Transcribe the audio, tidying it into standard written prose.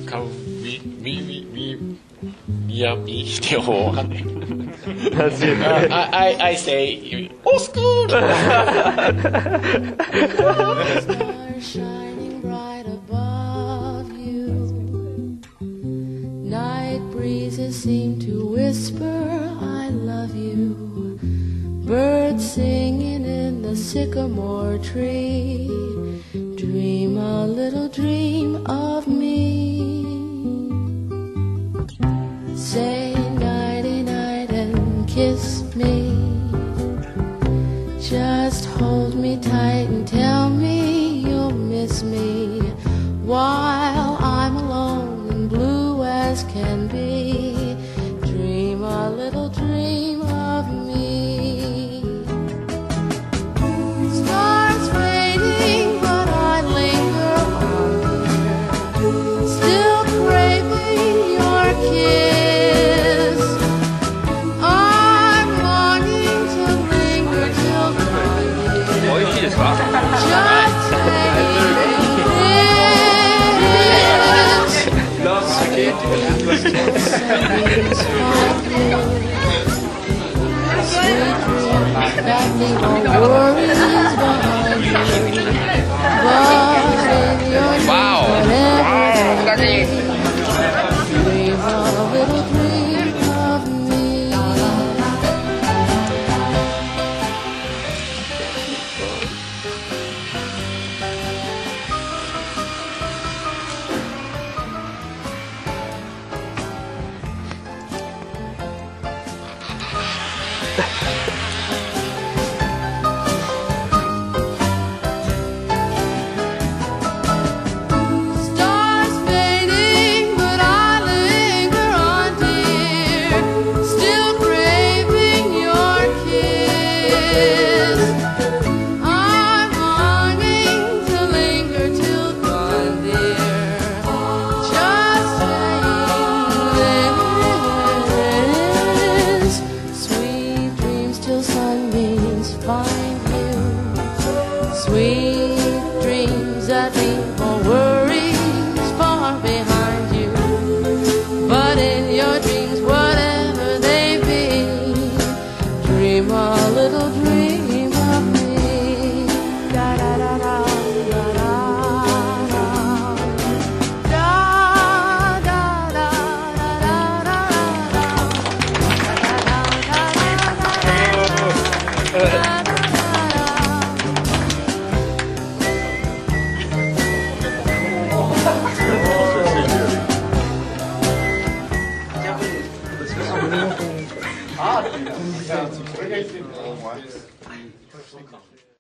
ってわかんない。I say, oh, school! Shining bright above you. Night breezes seem to whisper, I love you. Birds singing in the sycamore tree. Dream a little dream of me. Say nighty night and kiss me. Just hold me tight and tell me you'll miss me while I'm alone and blue as can be. Dream a little dream of me. Stars fading, but I linger on here, still craving your kiss. I'm longing to linger till dawn. 美味しいですか？ Just Wow! Wow! 難しい。 Dream a little dream of me. Stars fading, but I linger on, dear, still craving your kiss. I'm longing to linger till dawn, dear, just saying this. Sweet dreams till sunbeams find you. Sweet dreams that leave all worries far behind you. But in your dreams, whatever they be, dream a little dream of me. Da da da da da da da. Da da da da da da da. Ah,